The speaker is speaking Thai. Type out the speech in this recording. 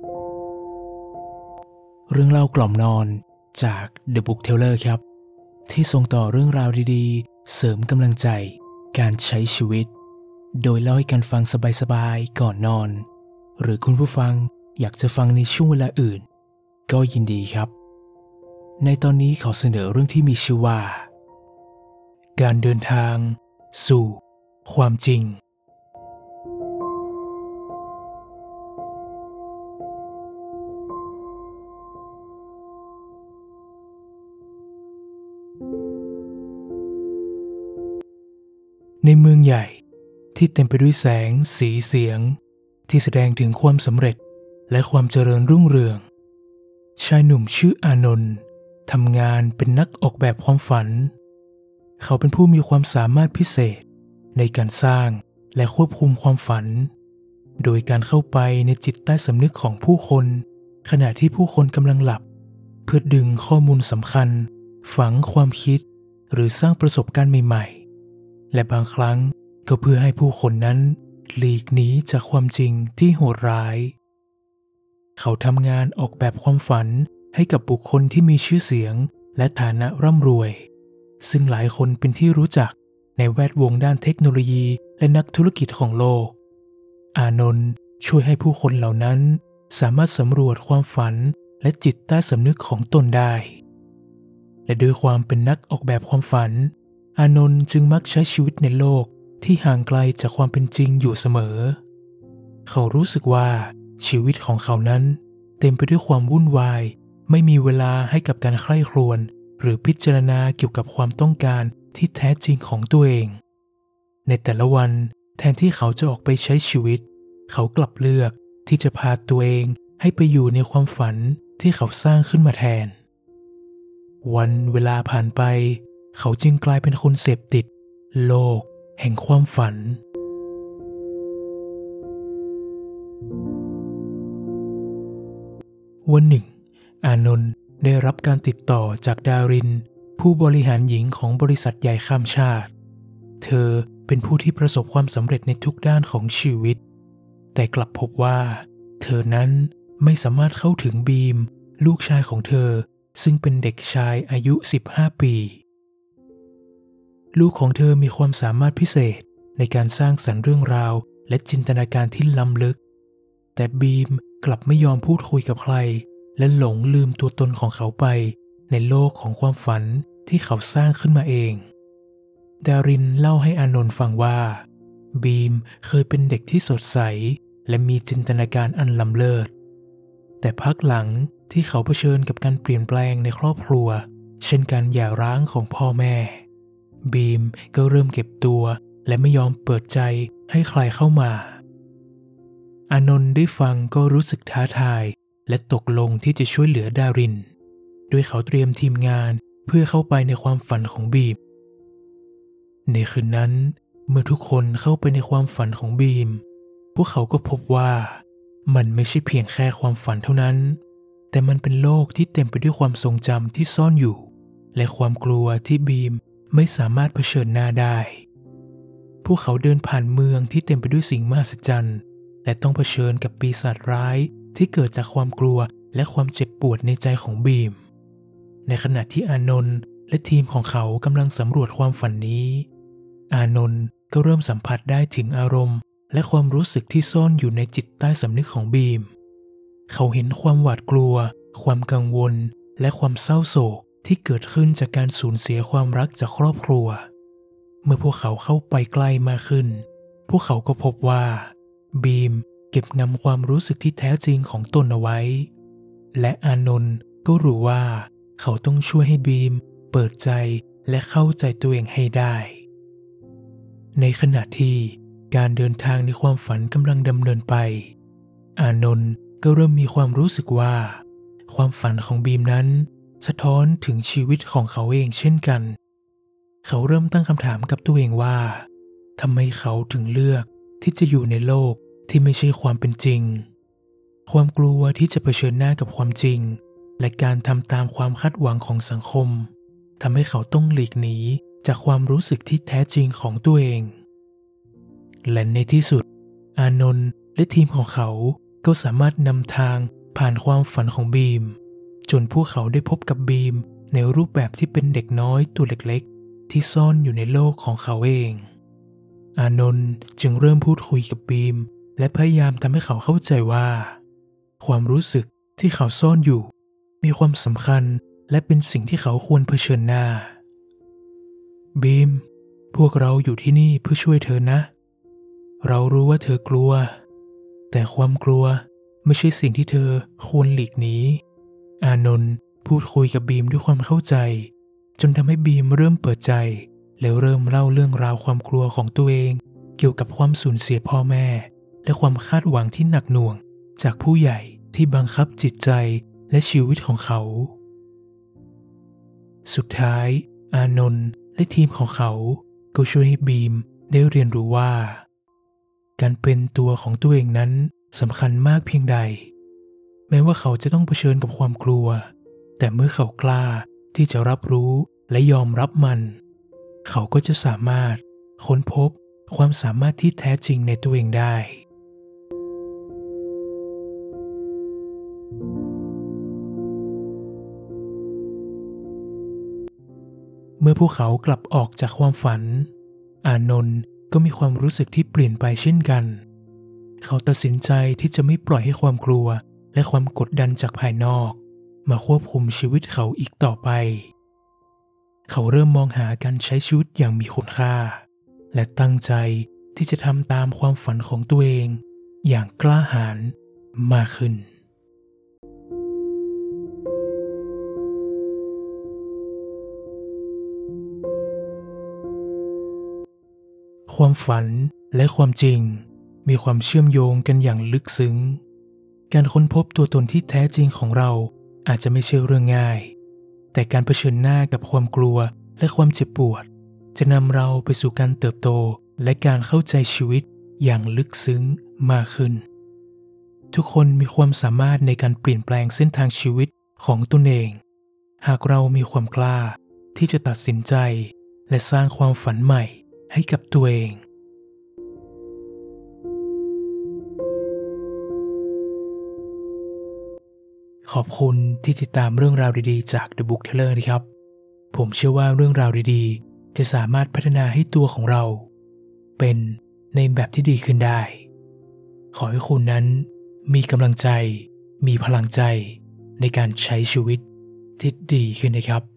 เรื่องเล่ากล่อมนอนจาก The Book Teller ครับที่ส่งต่อเรื่องราวดีๆเสริมกำลังใจการใช้ชีวิตโดยเล่าให้กันฟังสบายๆก่อนนอนหรือคุณผู้ฟังอยากจะฟังในช่วงเวลาอื่นก็ยินดีครับในตอนนี้ขอเสนอเรื่องที่มีชื่อว่าการเดินทางสู่ความจริงในเมืองใหญ่ที่เต็มไปด้วยแสงสีเสียงที่แสดงถึงความสำเร็จและความเจริญรุ่งเรืองชายหนุ่มชื่ออานนท์ทำงานเป็นนักออกแบบความฝันเขาเป็นผู้มีความสามารถพิเศษในการสร้างและควบคุมความฝันโดยการเข้าไปในจิตใต้สำนึกของผู้คนขณะที่ผู้คนกำลังหลับเพื่อดึงข้อมูลสำคัญฝังความคิดหรือสร้างประสบการณ์ใหม่ๆและบางครั้งก็เพื่อให้ผู้คนนั้นหลีกหนีจากความจริงที่โหดร้ายเขาทำงานออกแบบความฝันให้กับบุคคลที่มีชื่อเสียงและฐานะร่ำรวยซึ่งหลายคนเป็นที่รู้จักในแวดวงด้านเทคโนโลยีและนักธุรกิจของโลกอานนท์ช่วยให้ผู้คนเหล่านั้นสามารถสำรวจความฝันและจิตใต้สำนึกของตนได้และด้วยความเป็นนักออกแบบความฝันอานนท์จึงมักใช้ชีวิตในโลกที่ห่างไกลจากความเป็นจริงอยู่เสมอเขารู้สึกว่าชีวิตของเขานั้นเต็มไปด้วยความวุ่นวายไม่มีเวลาให้กับการใคร่ครวญหรือพิจารณาเกี่ยวกับความต้องการที่แท้จริงของตัวเองในแต่ละวันแทนที่เขาจะออกไปใช้ชีวิตเขากลับเลือกที่จะพาตัวเองให้ไปอยู่ในความฝันที่เขาสร้างขึ้นมาแทนวันเวลาผ่านไปเขาจึงกลายเป็นคนเสพติดโลกแห่งความฝันวันหนึ่งอานนท์ได้รับการติดต่อจากดารินผู้บริหารหญิงของบริษัทใหญ่ข้ามชาติเธอเป็นผู้ที่ประสบความสำเร็จในทุกด้านของชีวิตแต่กลับพบว่าเธอนั้นไม่สามารถเข้าถึงบีมลูกชายของเธอซึ่งเป็นเด็กชายอายุ15 ปีลูกของเธอมีความสามารถพิเศษในการสร้างสรรค์เรื่องราวและจินตนาการที่ล้ำลึกแต่บีมกลับไม่ยอมพูดคุยกับใครและหลงลืมตัวตนของเขาไปในโลกของความฝันที่เขาสร้างขึ้นมาเองดารินเล่าให้อานนท์ฟังว่าบีมเคยเป็นเด็กที่สดใสและมีจินตนาการอันล้ำเลิศแต่พักหลังที่เขาเผชิญกับการเปลี่ยนแปลงในครอบครัวเช่นการหย่าร้างของพ่อแม่บีมก็เริ่มเก็บตัวและไม่ยอมเปิดใจให้ใครเข้ามาอานนท์ได้ฟังก็รู้สึกท้าทายและตกลงที่จะช่วยเหลือดารินโดยเขาเตรียมทีมงานเพื่อเข้าไปในความฝันของบีมในคืนนั้นเมื่อทุกคนเข้าไปในความฝันของบีมพวกเขาก็พบว่ามันไม่ใช่เพียงแค่ความฝันเท่านั้นแต่มันเป็นโลกที่เต็มไปด้วยความทรงจำที่ซ่อนอยู่และความกลัวที่บีมไม่สามารถเผชิญหน้าได้พวกเขาเดินผ่านเมืองที่เต็มไปด้วยสิ่งมหัศจรรย์และต้องเผชิญกับปีศาจร้ายที่เกิดจากความกลัวและความเจ็บปวดในใจของบีมในขณะที่อานนท์และทีมของเขากำลังสำรวจความฝันนี้อานนท์ก็เริ่มสัมผัสได้ถึงอารมณ์และความรู้สึกที่ซ่อนอยู่ในจิตใต้สำนึกของบีมเขาเห็นความหวาดกลัวความกังวลและความเศร้าโศกที่เกิดขึ้นจากการสูญเสียความรักจากครอบครัวเมื่อพวกเขาเข้าไปใกล้มากขึ้นพวกเขาก็พบว่าบีมเก็บงำความรู้สึกที่แท้จริงของตนเอาไว้และอานนท์ก็รู้ว่าเขาต้องช่วยให้บีมเปิดใจและเข้าใจตัวเองให้ได้ในขณะที่การเดินทางในความฝันกำลังดำเนินไปอานนท์ก็เริ่มมีความรู้สึกว่าความฝันของบีมนั้นสะท้อนถึงชีวิตของเขาเองเช่นกันเขาเริ่มตั้งคำถามกับตัวเองว่าทำไมเขาถึงเลือกที่จะอยู่ในโลกที่ไม่ใช่ความเป็นจริงความกลัวที่จะเผชิญหน้ากับความจริงและการทำตามความคาดหวังของสังคมทำให้เขาต้องหลีกหนีจากความรู้สึกที่แท้จริงของตัวเองและในที่สุดอานนท์และทีมของเขาก็สามารถนำทางผ่านความฝันของบีมจนพวกเขาได้พบกับบีมในรูปแบบที่เป็นเด็กน้อยตัวเล็กๆที่ซ่อนอยู่ในโลกของเขาเองอานนท์จึงเริ่มพูดคุยกับบีมและพยายามทำให้เขาเข้าใจว่าความรู้สึกที่เขาซ่อนอยู่มีความสำคัญและเป็นสิ่งที่เขาควรเผชิญหน้าบีมพวกเราอยู่ที่นี่เพื่อช่วยเธอนะเรารู้ว่าเธอกลัวแต่ความกลัวไม่ใช่สิ่งที่เธอควรหลีกหนีอานนท์พูดคุยกับบีมด้วยความเข้าใจจนทำให้บีมเริ่มเปิดใจแล้วเริ่มเล่าเรื่องราวความกลัวของตัวเองเกี่ยวกับความสูญเสียพ่อแม่และความคาดหวังที่หนักหน่วงจากผู้ใหญ่ที่บังคับจิตใจและชีวิตของเขาสุดท้ายอานนท์และทีมของเขาก็ช่วยให้บีมได้เรียนรู้ว่าการเป็นตัวของตัวเองนั้นสำคัญมากเพียงใดแม้ว่าเขาจะต้องเผชิญกับความกลัวแต่เมื่อเขากล้าที่จะรับรู้และยอมรับมันเขาก็จะสามารถค้นพบความสามารถที่แท้จริงในตัวเองได้เมื่อพวกเขากลับออกจากความฝันอานนท์ก็มีความรู้สึกที่เปลี่ยนไปเช่นกันเขาตัดสินใจที่จะไม่ปล่อยให้ความกลัวและความกดดันจากภายนอกมาควบคุมชีวิตเขาอีกต่อไปเขาเริ่มมองหาการใช้ชีวิตอย่างมีคุณค่าและตั้งใจที่จะทำตามความฝันของตัวเองอย่างกล้าหาญมากขึ้นความฝันและความจริงมีความเชื่อมโยงกันอย่างลึกซึ้งการค้นพบตัวตนที่แท้จริงของเราอาจจะไม่ใช่เรื่องง่ายแต่การเผชิญหน้ากับความกลัวและความเจ็บปวดจะนำเราไปสู่การเติบโตและการเข้าใจชีวิตอย่างลึกซึ้งมากขึ้นทุกคนมีความสามารถในการเปลี่ยนแปลงเส้นทางชีวิตของตนเองหากเรามีความกล้าที่จะตัดสินใจและสร้างความฝันใหม่ให้กับตัวเองขอบคุณที่ติดตามเรื่องราวดีๆจาก The Book Teller นะครับผมเชื่อว่าเรื่องราวดีๆจะสามารถพัฒนาให้ตัวของเราเป็นในแบบที่ดีขึ้นได้ขอให้คุณนั้นมีกำลังใจมีพลังใจในการใช้ชีวิตที่ดีขึ้นนะครับ